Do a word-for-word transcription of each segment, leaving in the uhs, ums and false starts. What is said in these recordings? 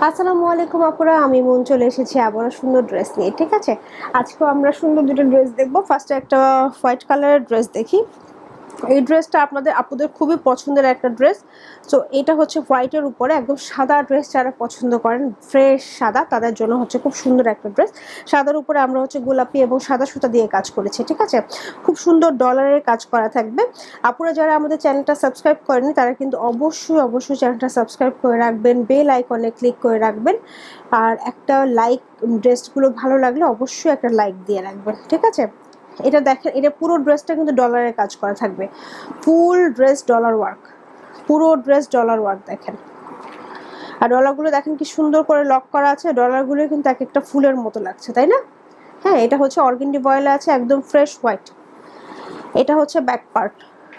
আসসালামু আলাইকুম আপুরা, আমি মন চলে এসেছি আবার সুন্দর ড্রেস নিয়ে। ঠিক আছে, আজকেও আমরা সুন্দর দুটো ড্রেস দেখবো। ফার্স্টে একটা হোয়াইট কালারের ড্রেস দেখি। এই ড্রেসটা আপনাদের আপুদের খুবই পছন্দের একটা ড্রেস। তো এটা হচ্ছে হোয়াইটের উপরে একদম সাদা ড্রেস, যারা পছন্দ করেন ফ্রেশ সাদা তাদের জন্য হচ্ছে খুব সুন্দর একটা ড্রেস। সাদার উপরে আমরা হচ্ছে গোলাপি এবং সাদা সুতা দিয়ে কাজ করেছি। ঠিক আছে, খুব সুন্দর ডলারের কাজ করা থাকবে। আপুরা যারা আমাদের চ্যানেলটা সাবস্ক্রাইব করেনি তারা কিন্তু অবশ্যই অবশ্যই চ্যানেলটা সাবস্ক্রাইব করে রাখবেন, বেল আইকনে ক্লিক করে রাখবেন। আর একটা লাইক, ড্রেসগুলো ভালো লাগলে অবশ্যই একটা লাইক দিয়ে রাখবেন। ঠিক আছে, এটা দেখেন, এটা পুরো ড্রেসটা কিন্তু ডলারের কাজ করা থাকবে। ফুল ড্রেস ডলার ওয়ার্ক, পুরো ড্রেস ডলার ওয়ার্ক দেখেন। আর ডলারগুলো দেখেন কি সুন্দর করে লক করা আছে। ডলারগুলো কিন্তু এক একটা ফুলের মতো লাগছে, তাই না? হ্যাঁ, এটা হচ্ছে অর্গেন্ডি ভয়েলে আছে, একদম ফ্রেশ হোয়াইট। এটা হচ্ছে ব্যাক পার্ট,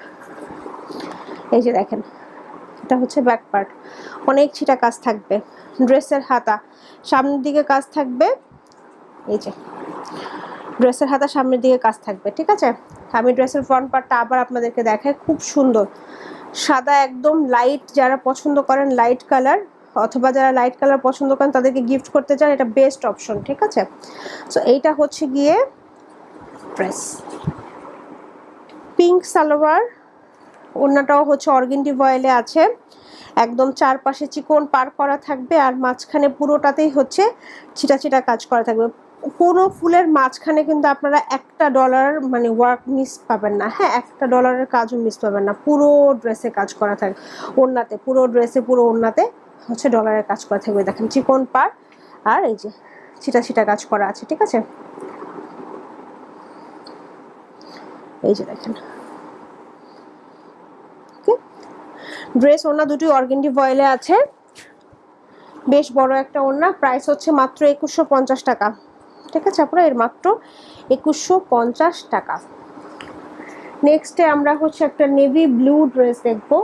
এই যে দেখেন, এটা হচ্ছে ব্যাক পার্ট। অনেক ছিটা কাজ থাকবে। ড্রেসের হাতা সামনের দিকে কাজ থাকবে, এই যে ড্রেসের হাতা সামনের দিকে কাজ থাকবে। ঠিক আছে, আমি ড্রেসের ফ্রন্ট পার্টটা আবার আপনাদেরকে দেখাই। খুব সুন্দর সাদা, একদম লাইট, যারা পছন্দ করেন লাইট কালার, অথবা যারা লাইট কালার পছন্দ করেন তাদেরকে গিফট করতে চান, এটা বেস্ট অপশন। ঠিক আছে, সো এইটা হচ্ছে গিয়ে ড্রেস। পিঙ্ক সালোয়ার, ওড়নাটাও হচ্ছে অর্গেন্ডি ভয়েলে আছে, একদম চারপাশে চিকন পার করা থাকবে। আর মাঝখানে পুরোটাতেই হচ্ছে ছিটা ছিটা কাজ করা থাকবে। কোনো ফুলের মাঝখানে কিন্তু আপনারা একটা ডলার মানে ওয়ার্ক মিস পাবেন না। হ্যাঁ, একটা ডলারের কাজও মিস পাবেন না। পুরো ড্রেসে কাজ করা থাকবে, ওড়নাতে, পুরো ড্রেসে পুরো ওড়নাতে হচ্ছে ডলারের কাজ করা থাকবে। দেখেন চিকন পার, আর এই যে ছিটা ছিটা কাজ করা আছে। ঠিক আছে, এই যে দেখেন ড্রেস। ওড়না দুটি অর্গেন্ডি ভয়েলে আছে, বেশ বড় একটা ওড়না। প্রাইস হচ্ছে মাত্র একুশশো পঞ্চাশ টাকা। ঠিক আছে আপনারা, এর মাত্র একুশশো পঞ্চাশ টাকা। নেক্সটে আমরা হচ্ছে একটা নেভি ব্লু ড্রেস দেখবো।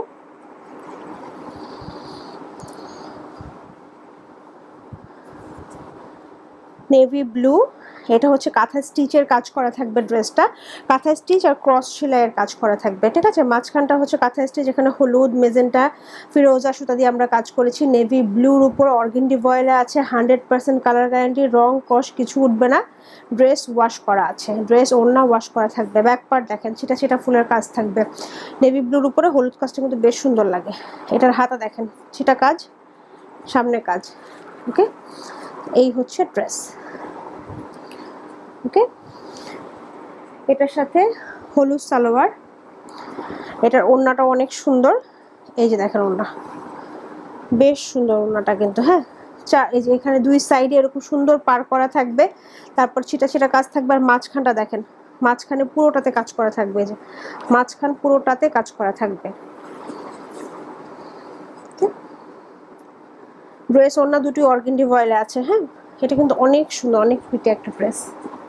নেভি ব্লু, এটা হচ্ছে কাঁথা স্টিচের কাজ করা থাকবে ড্রেসটা। কাঁথা স্টিচ আর ক্রস সেলাইয়ের কাজ করা থাকবে। ঠিক আছে, মাঝখানটা হচ্ছে কাঁথা স্টিচ, এখানে হলুদ, মেজেন্টা, ফিরোজা সুতা দিয়ে আমরা কাজ করেছি। নেভি ব্লুর উপর অর্গেন্ডি ভয়েলে আছে, হান্ড্রেড পার্সেন্ট কালার গ্যারান্টি, রং কস কিছু উঠবে না। ড্রেস ওয়াশ করা আছে, ড্রেস ওড়না ওয়াশ করা থাকবে। ব্যাক পার্ট দেখেন, ছিটা ছিটা ফুলের কাজ থাকবে। নেভি ব্লুর উপরে হলুদ কাজটা কিন্তু বেশ সুন্দর লাগে। এটার হাতা দেখেন, ছিটা কাজ, সামনে কাজ। ওকে, এই হচ্ছে ড্রেস। ওকে, এটার সাথে হলুদ সালোয়ার, এটার ওড়নাটা অনেক সুন্দর। এই যে দেখেন ওড়না, বেশ সুন্দর ওড়নাটা কিন্তু। হ্যাঁ, চা এই যে এখানে দুই সাইডে এরকম সুন্দর পার করা থাকবে, তারপর ছিটা ছিটা কাজ থাকবে। আর মাঝখানটা দেখেন, মাঝখানে পুরোটাতে কাজ করা থাকবে। এই যে মাঝখান পুরোটাতে কাজ করা থাকবে। ড্রেস ওড়না দুটি অর্গেন্ডি ভয়েলে আছে। হ্যাঁ, এটা কিন্তু অনেক সুন্দর, অনেক প্রিটি একটা ড্রেস।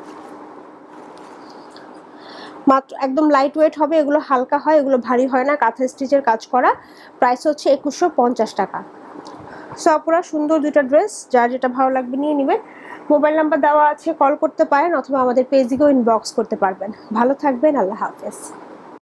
মাত্র একদম লাইট ওয়েট হবে, এগুলো হালকা হয়, এগুলো ভারী হয় না, কাঁথা স্টিচের কাজ করা। প্রাইস হচ্ছে একুশশো পঞ্চাশ টাকা। সো আপুরা, সুন্দর দুইটা ড্রেস, যার যেটা ভালো লাগবে নিয়ে নেবেন। মোবাইল নাম্বার দেওয়া আছে, কল করতে পারেন, অথবা আমাদের পেজে গিয়েও ইনবক্স করতে পারবেন। ভালো থাকবেন, আল্লাহ হাফেজ।